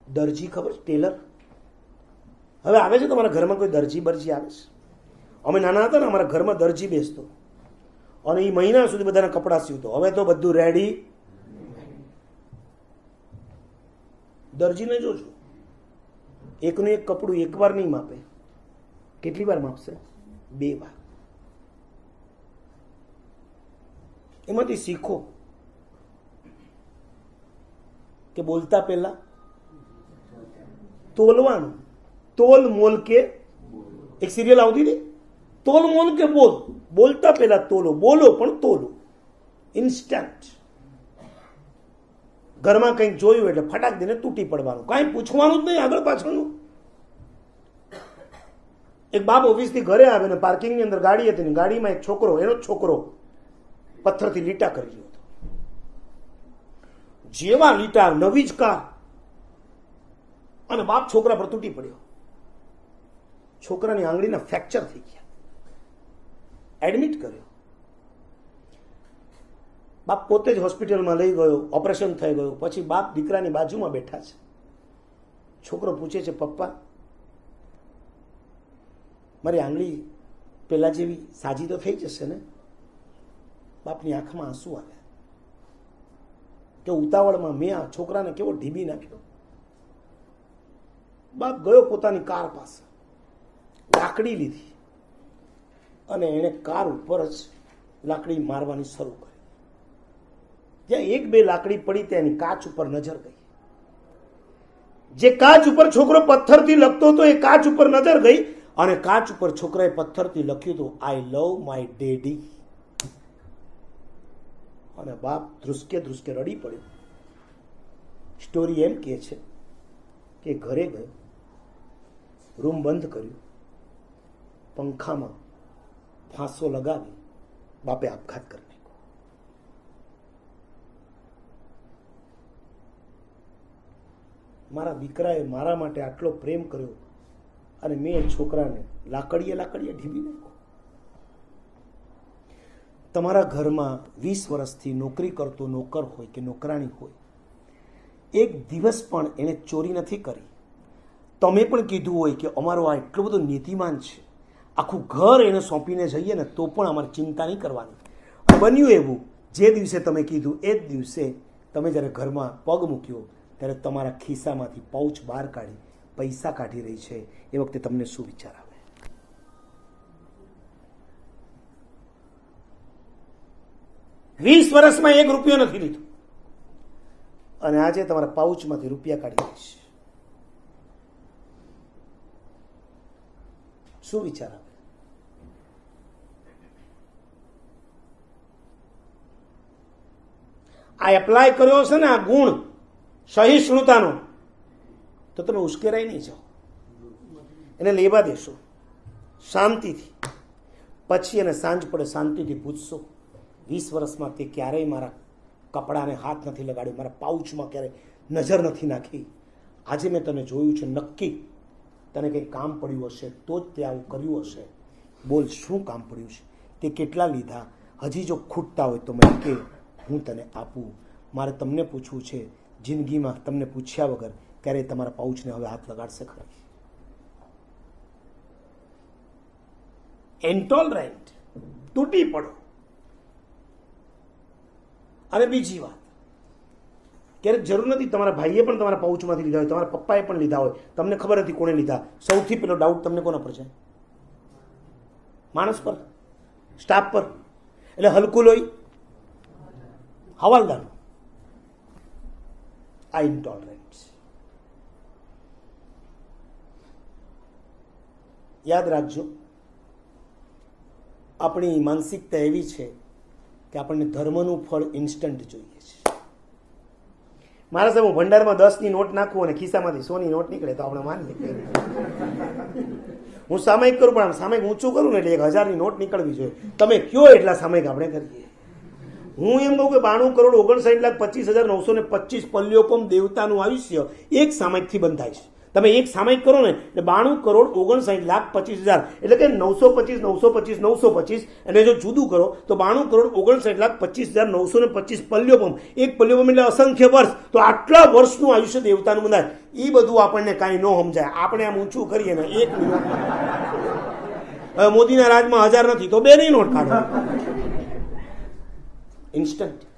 દરજી ખબર છે? ટેલર. હવે આવે છે તમારા ઘરમાં કોઈ દરજી બરજી આવે છે? અમે નાના હતા ને અમારા ઘરમાં દરજી બેસતો અને એ મહિના સુધી બધાના કપડાં સીવતો. હવે તો બધું રેડી. દરજીને જોજો, એકનું એક કપડું એક વાર નહીં માપે. કેટલી વાર માપશે? 2 વાર. એમાંથી શીખો કે બોલતા પહેલા તોલવાનું. તોલ મોલ કે એક સિરિયલ આવતી હતી, તોલ મોલ કે બોલ. બોલતા પહેલા તોલો, બોલો પણ તોલો. ઇન્સ્ટન્ટ. ઘરમાં કંઈક જોયું એટલે ફટાક દઈને તૂટી પડવાનું, કાંઈ પૂછવાનું જ નહીં આગળ પાછળનું. એક બાપ ઓફિસથી ઘરે આવે ને પાર્કિંગની અંદર ગાડી હતી ને ગાડીમાં એક છોકરો, એનો જ છોકરો પથ્થરથી લીટા કરી રહ્યો હતો. જેવા લીટા, નવી જ કાર, અને બાપ છોકરા પર તૂટી પડ્યો. છોકરાની આંગળીના ફ્રેક્ચર થઈ ગયા, એડમિટ કર્યો. બાપ પોતે જ હોસ્પિટલમાં લઈ ગયો, ઓપરેશન થઈ ગયું. પછી બાપ દીકરાની બાજુમાં બેઠા છે. છોકરો પૂછે છે, પપ્પા મારી આંગળી પેલા જેવી સાજી તો થઈ જશે ને? બાપની આંખમાં આંસુ આવ્યા કે ઉતાવળમાં મેં આ છોકરાને કેવો ઢીબી નાખ્યો. બાપ ગયો પોતાની કાર પાસે, લાકડી લીધી અને એણે કાર ઉપર જ લાકડી મારવાની શરૂ કરી. જ્યાં 1-2 લાકડી પડી ત્યાંની કાચ ઉપર નજર ગઈ. જે કાચ ઉપર છોકરો પથ્થરથી લખતો હતો એ કાચ ઉપર નજર ગઈ અને કાચ ઉપર છોકરાએ પથ્થરથી લખ્યું હતું, આઈ લવ માય ડેડી. અને બાપ ધ્રુસકે ધ્રુસકે રડી પડ્યો. સ્ટોરી એમ કહે છે કે ઘરે ગયો, રૂમ બંધ કર્યું, પંખામાં ફાંસો લગાવી બાપે આપઘાત કરી નાખ્યો. મારા દીકરાએ મારા માટે આટલો પ્રેમ કર્યો અને મેં છોકરાને લાકડીએ ઢીબી નાખ્યો. તમારા ઘરમાં 20 વર્ષથી નોકરી કરતો નોકર હોય કે નોકરાણી હોય, એક દિવસ પણ એને ચોરી નથી કરી. તમે પણ કીધું હોય કે અમારો આ એટલો બધો નીતિમાન છે, આખું ઘર એને સોંપીને જઈએ ને તો પણ અમારે ચિંતા નહીં કરવાની. બન્યું એવું, જે દિવસે તમે કીધું એ જ દિવસે તમે જ્યારે ઘરમાં પગ મૂક્યો ત્યારે તમારા ખિસ્સામાંથી પાઉચ બહાર કાઢી પૈસા કાઢી રહી છે. એ વખતે તમને શું વિચાર આવે? વીસ વર્ષમાં 1 રૂપિયો નથી લીધો અને આજે તમારા પાઉચમાંથી રૂપિયા કાઢી રહી છે. શું વિચાર આવે? આ એપ્લાય કર્યો છે ને આ ગુણ સહિષ્ણુતાનો, તો તમે ઉશ્કેરાઈ નહીં જાઓ. એને લેવા દેશો શાંતિથી. પછી એને સાંજ પડે શાંતિથી પૂછશો, 20 વર્ષમાં તે ક્યારેય મારા કપડાને હાથ નથી લગાડ્યો, મારા પાઉચમાં ક્યારેય નજર નથી નાખી. આજે મેં તને જોયું છે, નક્કી તને કંઈ કામ પડ્યું હશે તો જ તે આવું કર્યું હશે. બોલ શું કામ પડ્યું છે? તે કેટલા લીધા? હજી જો ખૂટતા હોય તો મને કે, હું તને આપું. મારે તમને પૂછવું છે, જિંદગીમાં તમને પૂછ્યા વગર ક્યારેય તમારા પાઉચને હવે હાથ લગાડશે ખરા? ઇન્ટોલરન્ટ, તૂટી પડો. અને બીજી વાત, ક્યારેક જરૂર નથી તમારા ભાઈએ પણ તમારા પાઉચમાંથી લીધા હોય, તમારા પપ્પાએ પણ લીધા હોય, તમને ખબર હતી કોણે લીધા. સૌથી પહેલો ડાઉટ તમને કોના પર જાય? માણસ પર, સ્ટાફ પર. એટલે હલકું લોહી હવાલદાર. આ ઇન્ટોલરન્સ. યાદ રાખજો, આપણી માનસિકતા એવી છે કે આપણને ધર્મનું ફળ ઇન્સ્ટન્ટ જોઈએ છે. મારા સાહેબ હું ભંડારમાં 10ની નોટ નાખું અને ખિસ્સામાંથી 100ની નોટ નીકળે તો આપણે માનીએ. હું સામાયિક કરું પણ સામાયિક ઊંચું કરું ને એટલે 1000ની નોટ નીકળવી જોઈએ. તમે કયો એટલા સામાયિક આપણે કરીએ. હું એમ કહું કે 92,59,25,925 પલ્યોપમ દેવતાનું આયુષ્ય એક સામાયિકથી બંધાય છે. તમે એક સામાયિક કરો ને એટલે 92,59,25,000 એટલે કે 925, 925, 925, અને જો જુદું કરો તો 92,59,25,925 પલ્યોપમ. એક પલ્યોપમ એટલે અસંખ્ય વર્ષ. તો આટલા વર્ષનું આયુષ્ય દેવતાનું બંધાય. એ બધું આપણને કાંઈ ન સમજાય. આપણે આમ ઊંચું કરીએ ને 1 મિનિટ. હવે મોદીના રાજમાં 1000 નથી તો 2 નોટ કાઢો ઇન્સ્ટન્ટ.